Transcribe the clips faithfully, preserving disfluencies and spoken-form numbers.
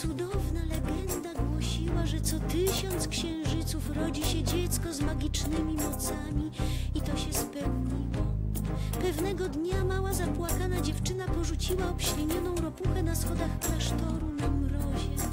Cudowna legenda głosiła, że co tysiąc księżyców rodzi się dziecko z magicznymi mocami i to się spełniło. Pewnego dnia mała zapłakana dziewczyna porzuciła obślinioną ropuchę na schodach klasztoru na mrozie.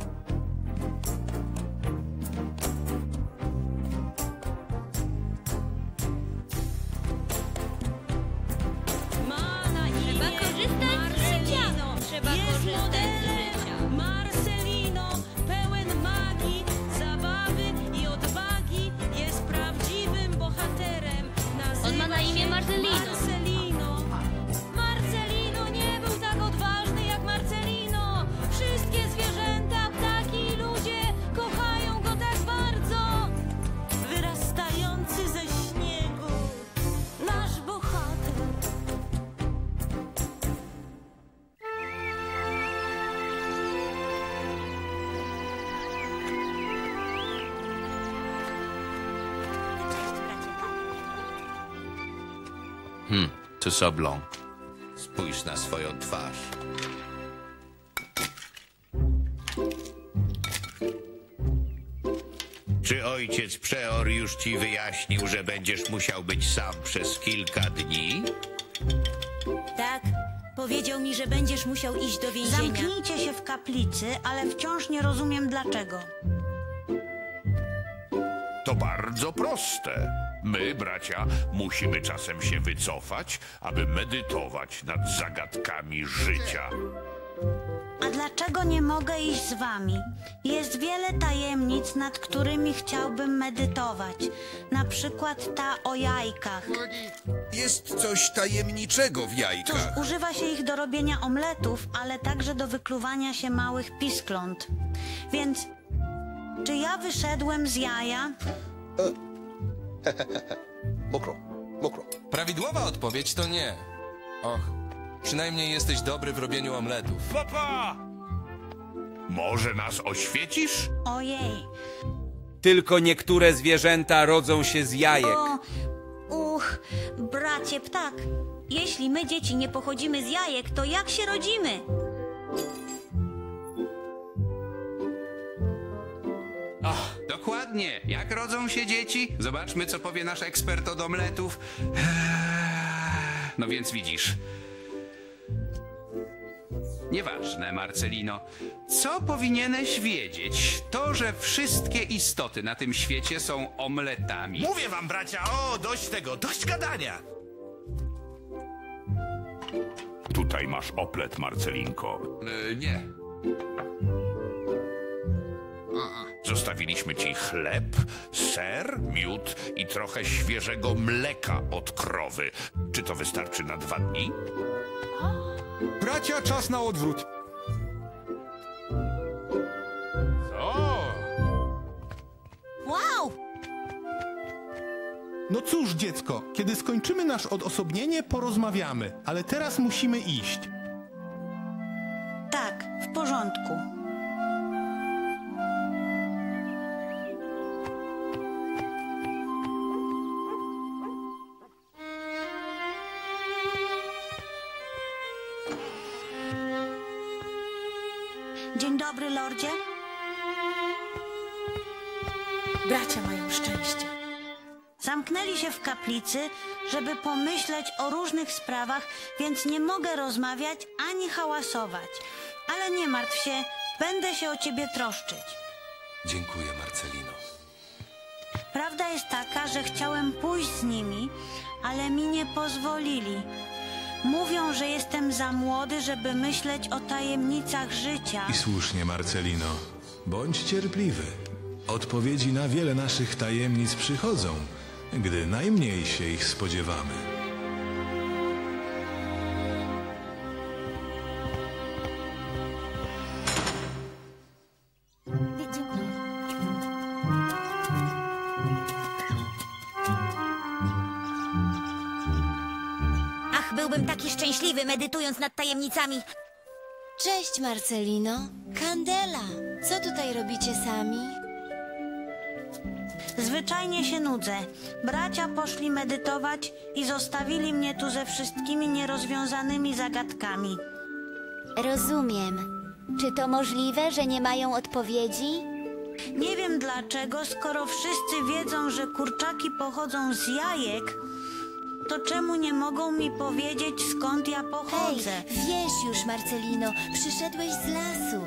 Hmm, to Sablon. Spójrz na swoją twarz. Czy ojciec Przeor już ci wyjaśnił, że będziesz musiał być sam przez kilka dni? Tak, powiedział mi, że będziesz musiał iść do więzienia. Zamknijcie się w kaplicy, ale wciąż nie rozumiem dlaczego. To bardzo proste. My, bracia, musimy czasem się wycofać, aby medytować nad zagadkami życia. A dlaczego nie mogę iść z wami? Jest wiele tajemnic, nad którymi chciałbym medytować. Na przykład ta o jajkach. Jest coś tajemniczego w Cóż, jajkach. używa się ich do robienia omletów, ale także do wykluwania się małych piskląt. Więc, czy ja wyszedłem z jaja? Mokro, mokro. Prawidłowa odpowiedź to nie. Och, przynajmniej jesteś dobry w robieniu omletów. Papa! Może nas oświecisz? Ojej. Tylko niektóre zwierzęta rodzą się z jajek. O, uch, bracie ptak. Jeśli my, dzieci, nie pochodzimy z jajek, to jak się rodzimy? Och, dokładnie. Jak rodzą się dzieci? Zobaczmy, co powie nasz ekspert od omletów. Eee, No więc widzisz. Nieważne, Marcelino. Co powinieneś wiedzieć? To, że wszystkie istoty na tym świecie są omletami. Mówię wam, bracia, o, dość tego, dość gadania. Tutaj masz oplet, Marcelinko. E, nie. Zostawiliśmy ci chleb, ser, miód i trochę świeżego mleka od krowy. Czy to wystarczy na dwa dni? Bracia, czas na odwrót. O! Wow! No cóż, dziecko, kiedy skończymy nasz odosobnienie, porozmawiamy, ale teraz musimy iść. Tak, w porządku. Dzień dobry, lordzie. Bracia mają szczęście. Zamknęli się w kaplicy, żeby pomyśleć o różnych sprawach, więc nie mogę rozmawiać ani hałasować. Ale nie martw się, będę się o ciebie troszczyć. Dziękuję, Marcelino. Prawda jest taka, że chciałem pójść z nimi, ale mi nie pozwolili. Mówią, że jestem za młody, żeby myśleć o tajemnicach życia. I słusznie, Marcelino. Bądź cierpliwy. Odpowiedzi na wiele naszych tajemnic przychodzą, gdy najmniej się ich spodziewamy. Ach, byłbym taki szczęśliwy, medytując nad tajemnicami. Cześć, Marcelino. Kandela, co tutaj robicie sami? Zwyczajnie się nudzę. Bracia poszli medytować i zostawili mnie tu ze wszystkimi nierozwiązanymi zagadkami. Rozumiem. Czy to możliwe, że nie mają odpowiedzi? Nie wiem dlaczego, skoro wszyscy wiedzą, że kurczaki pochodzą z jajek, to czemu nie mogą mi powiedzieć, skąd ja pochodzę? Hej, wiesz już, Marcelino, przyszedłeś z lasu.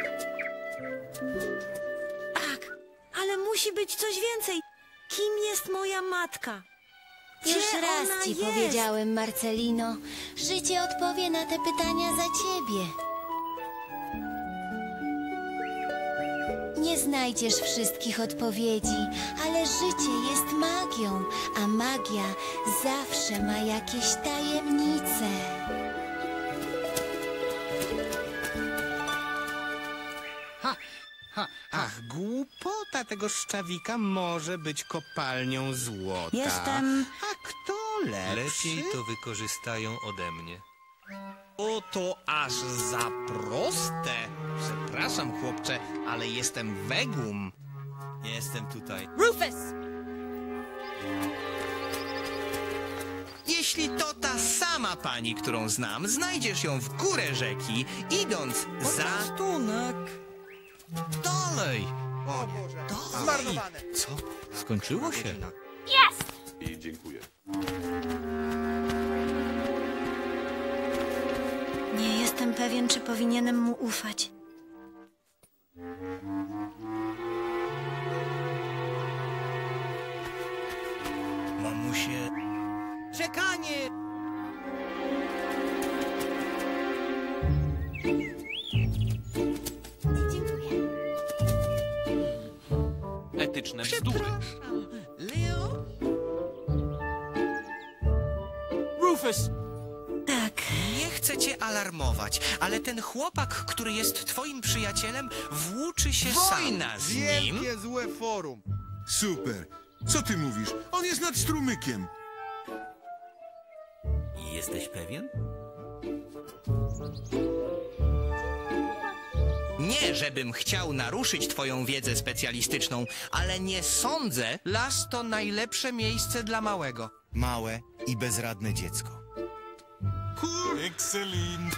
Tak, ale musi być coś więcej. Kim jest moja matka? Gdzie Już raz ona ci jest? powiedziałem, Marcelino. Życie odpowie na te pytania za ciebie. Nie znajdziesz wszystkich odpowiedzi, ale życie jest magią, a magia zawsze ma jakieś tajemnice. Ha, ha, ach, głupota tego szczawika może być kopalnią złota. Jestem... A kto lepszy? Lepiej to wykorzystają ode mnie. O, to aż za proste. Przepraszam, chłopcze, ale jestem Wegum. Jestem tutaj. Rufus! Jeśli to ta sama pani, którą znam, znajdziesz ją w górę rzeki, idąc za... Pocztunek. Dalej! O Boże, dalej! zmarnowane. Co? Skończyło się? Jest! I dziękuję. Nie jestem pewien, czy powinienem mu ufać. Mamusie... Czekanie! Etyczne bzdury. Leo? Rufus! Tak. Nie chcę cię alarmować, ale ten chłopak, który jest twoim przyjacielem, włóczy się sam. Wojna z nim? Wielkie złe forum. Super. Co ty mówisz? On jest nad strumykiem. Jesteś pewien? Nie, żebym chciał naruszyć twoją wiedzę specjalistyczną, ale nie sądzę. Las to najlepsze miejsce dla małego. Małe i bezradne dziecko. Cool. Excellent.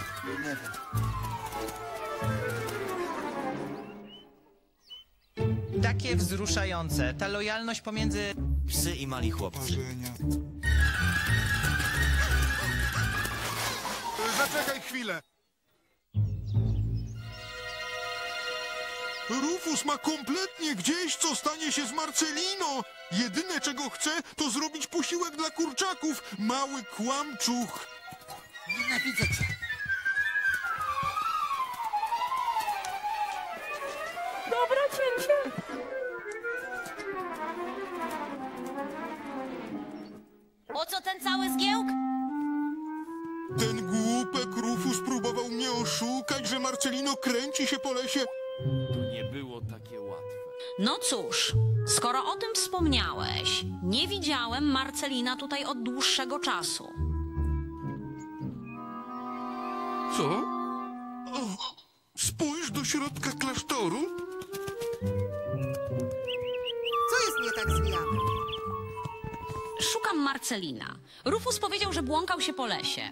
Takie wzruszające. Ta lojalność pomiędzy... Psy i mali chłopcy. Zaczekaj chwilę. Rufus ma kompletnie gdzieś, co stanie się z Marcelino. Jedyne, czego chce, to zrobić posiłek dla kurczaków. Mały kłamczuch. Nienawidzę cię. Dobra, cięcie. Po co ten cały zgiełk? Ten głupek Rufus próbował mnie oszukać, że Marcelino kręci się po lesie. To nie było takie łatwe. No cóż, skoro o tym wspomniałeś, nie widziałem Marcelina tutaj od dłuższego czasu. Co? O, spójrz do środka klasztoru. Co jest nie tak z Janem? Szukam Marcelina. Rufus powiedział, że błąkał się po lesie.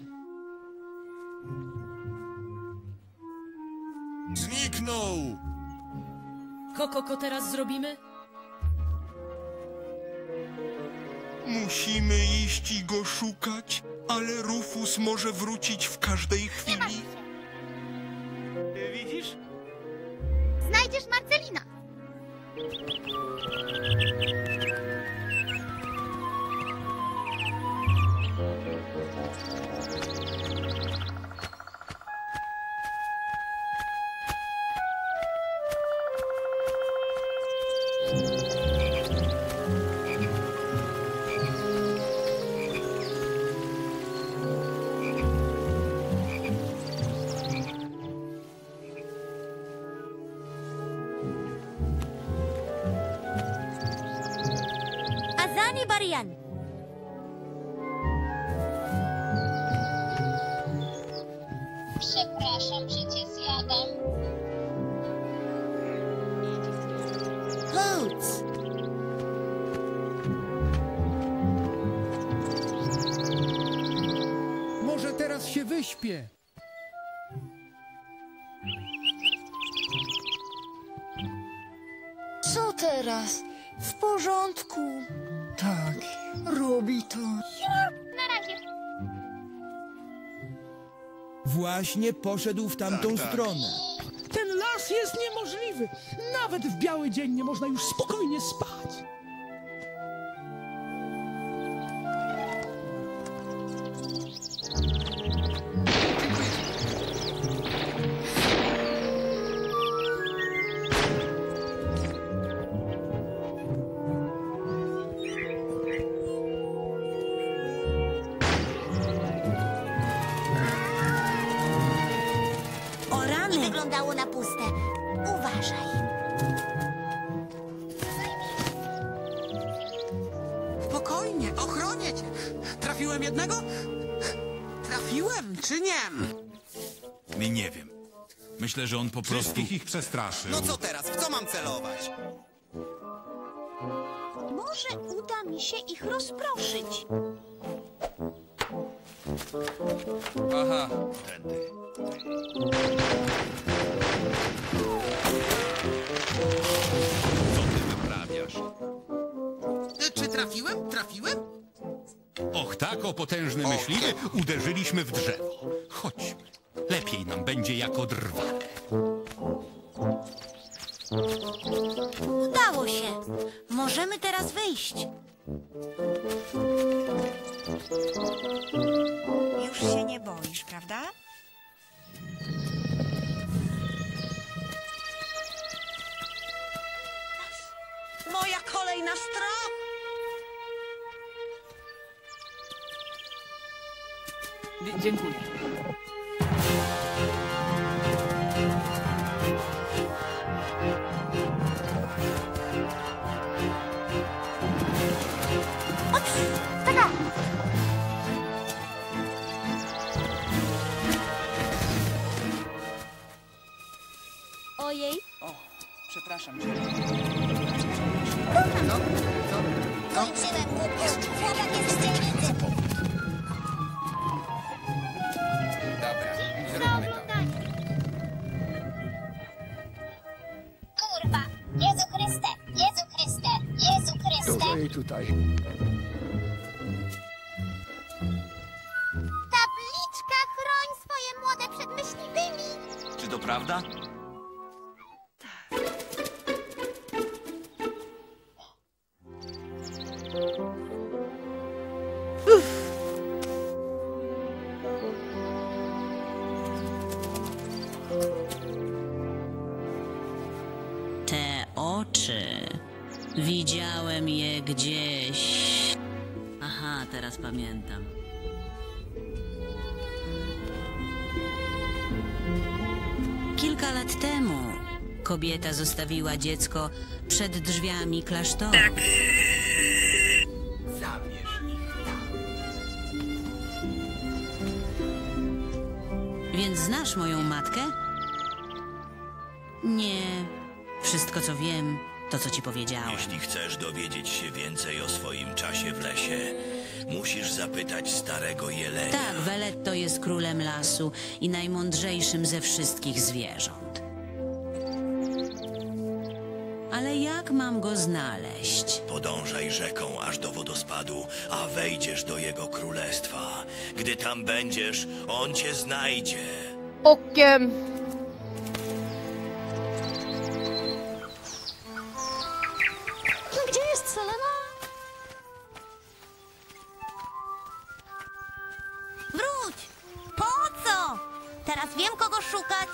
Zniknął! Koko, ko teraz zrobimy? Musimy iść i go szukać, ale Rufus może wrócić w każdej chwili. Ty widzisz? Znajdziesz Marcelina. Azani Barian. Przepraszam, że cię zjadam. Hołc. Może teraz się wyśpię. teraz? W porządku. Tak, robi to. Na razie. Właśnie poszedł w tamtą Tak, tak. stronę. Ten las jest niemożliwy. Nawet w biały dzień nie można już spokojnie spać. O rany! I wyglądało na puste. Uważaj. Spokojnie, ochronię cię. Trafiłem jednego? Trafiłem, czy nie? Nie wiem. Myślę, że on po prostu... Wszystkich ich przestraszył. No co teraz? W co mam celować? Może uda mi się ich rozproszyć. Aha. Tędy. Co ty wyprawiasz? Czy trafiłem? Trafiłem? Och, tak, o potężny myśliwy, uderzyliśmy w drzewo. Chodźmy. Lepiej nam będzie jako drwale. Udało się. Możemy teraz wyjść. Już się nie boisz, prawda? Moja kolej na strach! Dziękuję. Ojej. O, przepraszam cię. Kończyłem, głupiu. Chłopak jest z dzielnicy. Dobra, zrobimy to. Kurwa. Jezu Chryste, Jezu Chryste, Jezu Chryste. Dużo jej tutaj. Tabliczka chroń swoje młode przed myśliwymi. Czy to prawda? Te oczy. Widziałem je gdzieś. Aha, teraz pamiętam. Kilka lat temu kobieta zostawiła dziecko przed drzwiami klasztoru. Zabierz ich tam. Więc znasz moją matkę? Nie. Wszystko, co wiem, to, co ci powiedziałem. Jeśli chcesz dowiedzieć się więcej o swoim czasie w lesie, musisz zapytać starego jelenia. Tak, Veletto jest królem lasu i najmądrzejszym ze wszystkich zwierząt. Ale jak mam go znaleźć? Podążaj rzeką aż do wodospadu, a wejdziesz do jego królestwa. Gdy tam będziesz, on cię znajdzie. Okiem. Gdzie jest Selena? Wróć! Po co? Teraz wiem, kogo szukać.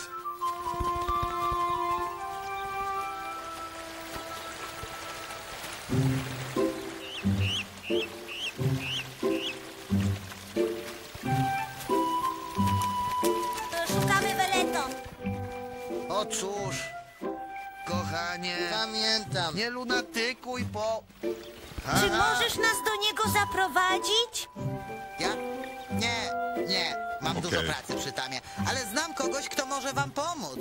Szukamy Veletto. O cóż, kochanie. Pamiętam. Nie lunatykuj, po... Czy możesz nas do niego zaprowadzić? Ja? Nie, nie. Mam Okej. dużo pracy przy tamie, ale znam kogoś, kto może wam pomóc.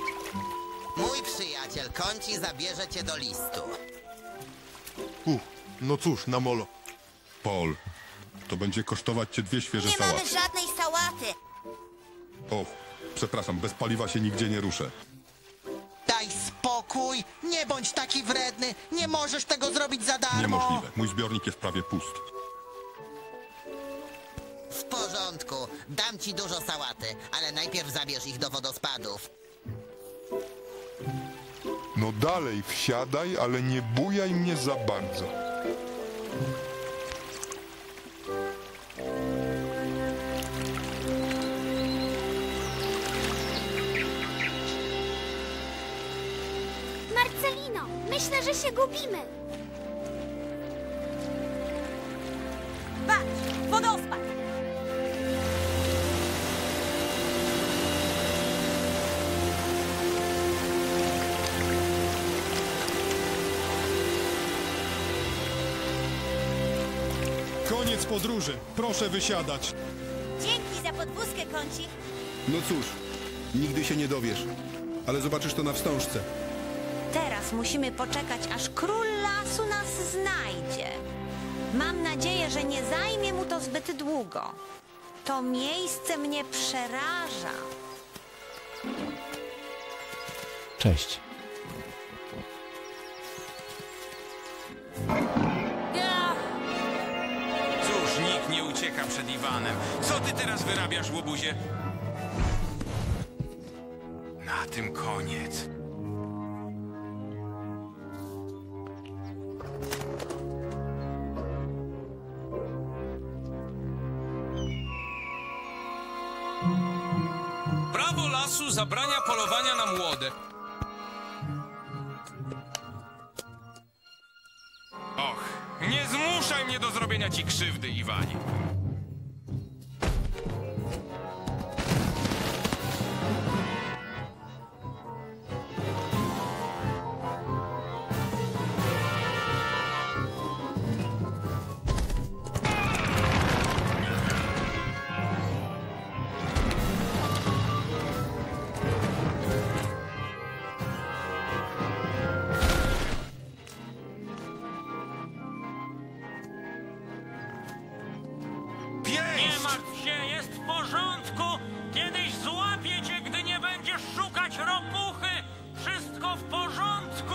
Mój przyjaciel Konci zabierze cię do listu. Uch, No cóż, na molo. Paul, to będzie kosztować cię dwie świeże Nie mamy sałaty. żadnej sałaty. O, przepraszam, bez paliwa się nigdzie nie ruszę. Daj spokój, nie bądź taki wredny. Nie możesz tego zrobić za darmo. Niemożliwe. Mój zbiornik jest prawie pusty. W porządku, dam ci dużo sałaty, ale najpierw zabierz ich do wodospadów. No dalej, wsiadaj, ale nie bujaj mnie za bardzo. Marcelino, myślę, że się gubimy. Patrz, wodospad! Koniec podróży. Proszę wysiadać. Dzięki za podwózkę, kącik. No cóż, nigdy się nie dowiesz, ale zobaczysz to na wstążce. Teraz musimy poczekać, aż król lasu nas znajdzie. Mam nadzieję, że nie zajmie mu to zbyt długo. To miejsce mnie przeraża. Cześć. Cóż, nikt nie ucieka przed Iwanem. Co ty teraz wyrabiasz, łobuzie? Na tym koniec. Prawo lasu zabrania polowania na młode. Och, nie zmuszaj mnie do zrobienia ci krzywdy, Iwanie. Nie martw się, jest w porządku. Kiedyś złapię cię, gdy nie będziesz szukać ropuchy. Wszystko w porządku.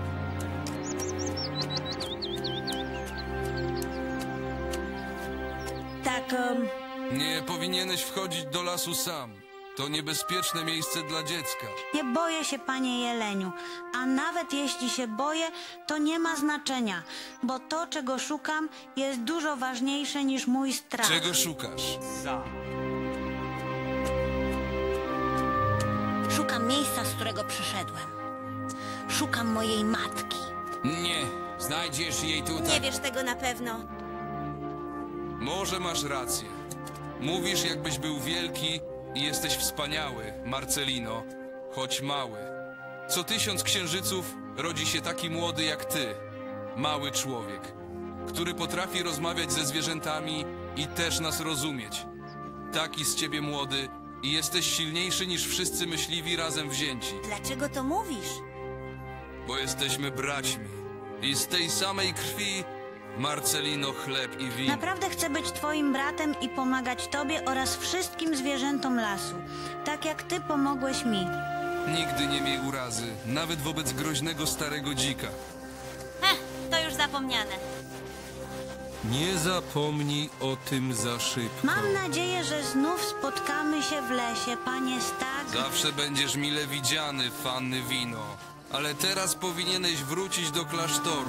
Tak, um, Nie powinieneś wchodzić do lasu sam. To niebezpieczne miejsce dla dziecka. nie boję się, panie Jeleniu. A nawet jeśli się boję, to nie ma znaczenia, bo to, czego szukam, jest dużo ważniejsze niż mój strach. Czego szukasz? Szukam miejsca, z którego przyszedłem. Szukam mojej matki. Nie, znajdziesz jej tutaj. Nie wiesz tego na pewno. Może masz rację. Mówisz, jakbyś był wielki i jesteś wspaniały, Marcelino, choć mały. Co tysiąc księżyców rodzi się taki młody jak ty, mały człowiek, który potrafi rozmawiać ze zwierzętami i też nas rozumieć. Taki z ciebie młody i jesteś silniejszy niż wszyscy myśliwi razem wzięci, Dlaczego to mówisz? bo jesteśmy braćmi i z tej samej krwi Marcelino, chleb i wino. Naprawdę chcę być twoim bratem i pomagać tobie oraz wszystkim zwierzętom lasu, tak jak ty pomogłeś mi. Nigdy nie miej urazy, nawet wobec groźnego starego dzika. Heh, to już zapomniane. Nie zapomnij o tym za szybko. Mam nadzieję, że znów spotkamy się w lesie, panie Stag. Zawsze będziesz mile widziany, Fanny Wino. Ale teraz powinieneś wrócić do klasztoru.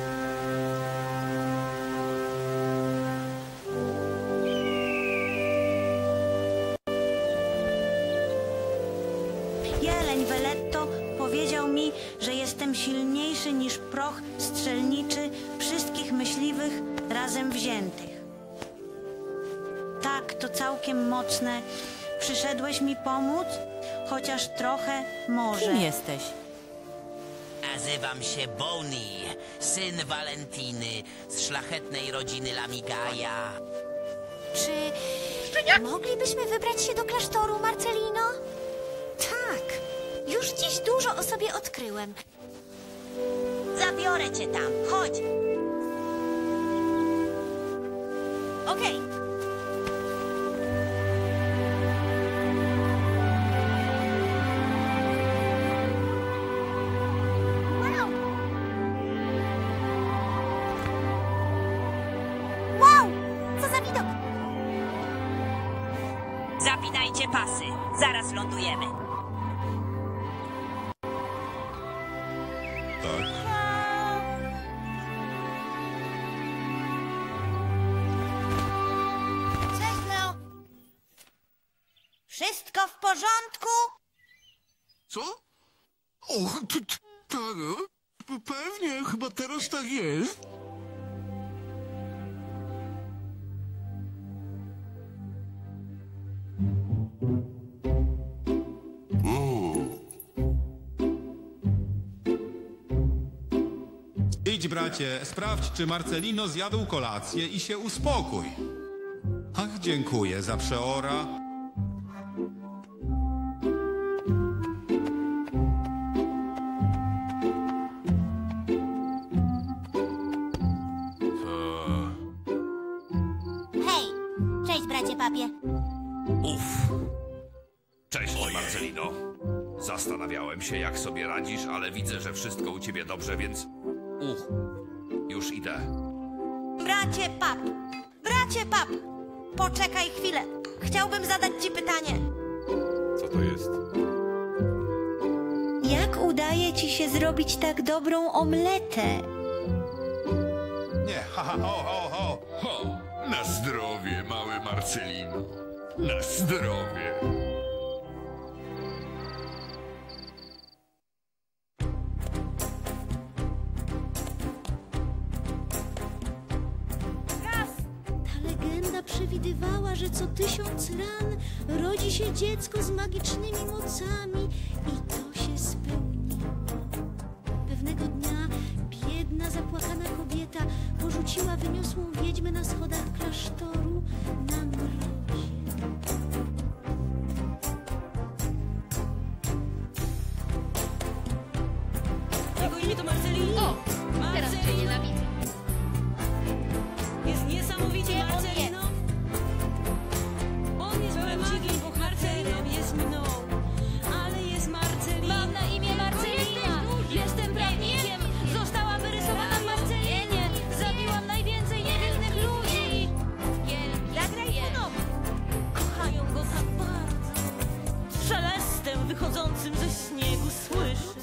Jeleń Veletto powiedział mi, że jestem silniejszy niż proch strzelniczy wszystkich myśliwych razem wziętych. Tak, to całkiem mocne. Przyszedłeś mi pomóc? Chociaż trochę może. Kim jesteś? Nazywam się Boni, syn Walentiny z szlachetnej rodziny Lamigaja. Czy moglibyśmy wybrać się do klasztoru, Marcelino? Tak. Już dziś dużo o sobie odkryłem. Zabiorę cię tam. Chodź. Okej. Wow! Wow! Co za widok! Zapinajcie pasy. Zaraz lądujemy. Tak. Cześć, Leo. Wszystko w porządku? Co? O, t- t- tak, e? Pewnie, chyba teraz tak jest. Idź, bracie, sprawdź, czy Marcelino zjadł kolację i się uspokój. Ach, dziękuję za przeora. Hej! Cześć, bracie papie. Uff. Cześć, Marcelino. Zastanawiałem się, jak sobie radzisz, ale widzę, że wszystko u ciebie dobrze, więc... Uch, już idę. Bracie pap! Bracie pap! Poczekaj chwilę. Chciałbym zadać ci pytanie. Co to jest? Jak udaje ci się zrobić tak dobrą omletę? Nie, ha, ha, ho, ho, ho. Ho, na zdrowie, mały Marcelino. Na zdrowie. Ta legenda przewidywała, że co tysiąc ran rodzi się dziecko z magicznymi mocami i to się spełniło. Pewnego dnia biedna, zapłakana kobieta porzuciła wyniosłą wiedźmę na schodach klasztoru na mrozie. Jego imię to Marcelino. O, teraz cię nienawidzę. Jest niesamowicie Marcelino. On jest prawdziwym bohaterem, jest mną. Ale jest Marcelino. Mam na imię Marcelina. Jestem prawnikiem. Zostałam wyrysowana w Marcelinie. Zabiłam najwięcej niewinnych ludzi. Zagraj ponownie. Kochają go tak bardzo. Szelestem wychodzącym ze śniegu słyszę.